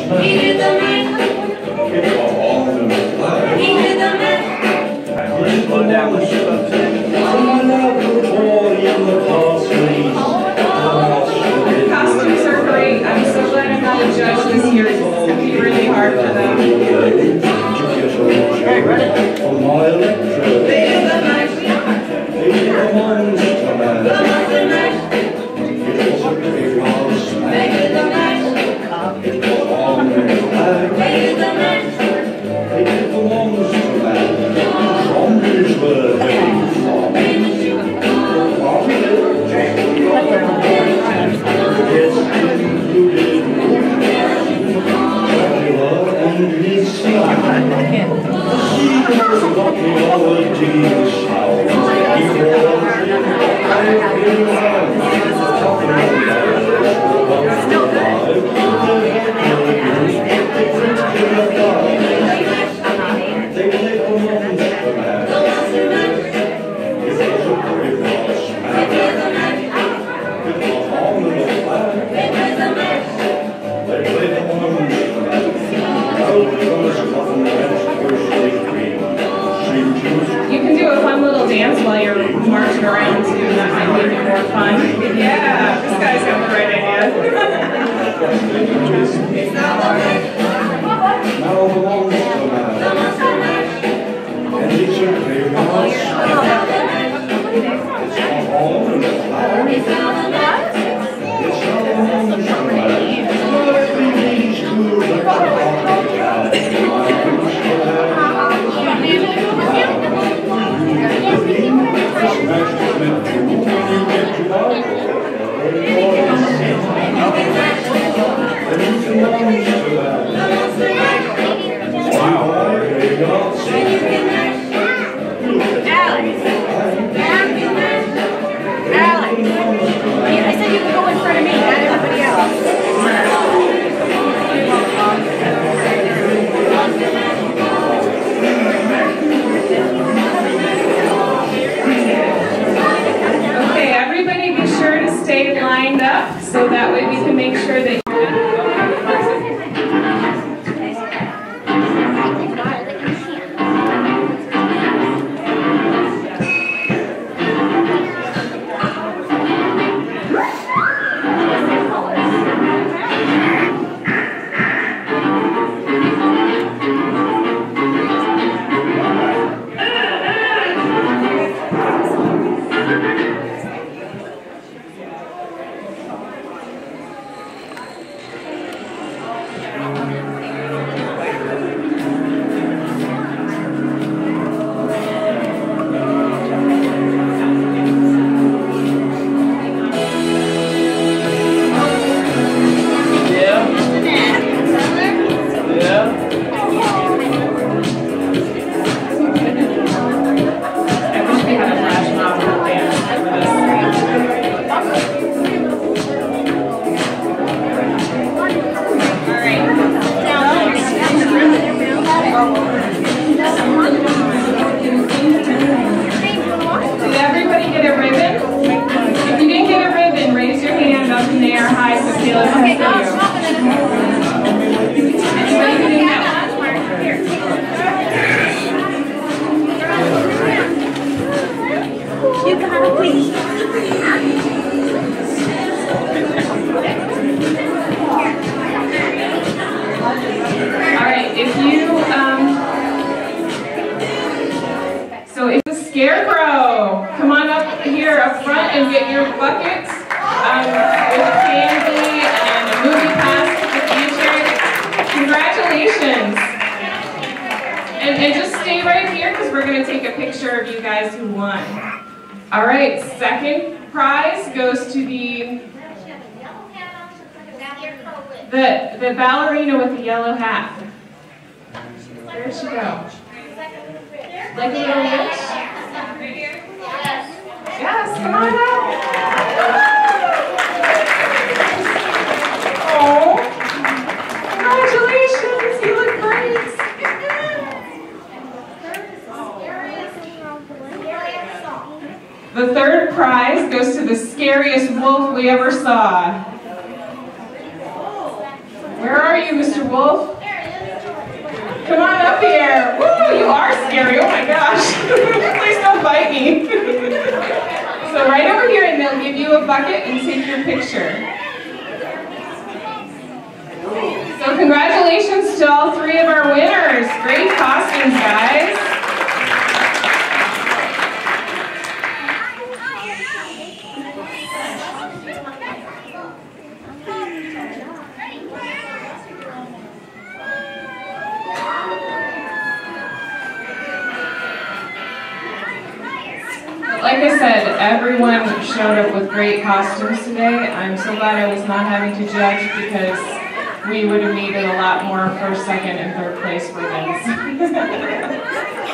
Costumes are great. I'm so glad I'm not a judge this year. It's going to be really hard for them. You can do a fun little dance while you're marching around too. That might make it more fun. Yeah, this guy's got the right idea. So that way we can make sure that Scarecrow, come on up here up front and get your buckets with candy and a movie pass to the future. Congratulations. And just stay right here because we're going to take a picture of you guys who won. All right, second prize goes to the ballerina with the yellow hat. Where'd she go? Like a little witch? Yes, come on out. Oh, congratulations, you look great. The third prize goes to the scariest wolf we ever saw. Where are you, Mr. Wolf. Come on up here. Woo, you are scary. Oh my gosh. Please don't bite me. So right over here, and they'll give you a bucket and take your picture. So congratulations to all three of our winners. Great costumes, guys. Like I said, everyone showed up with great costumes today. I'm so glad I was not having to judge because we would have needed a lot more first, second, and third place winners.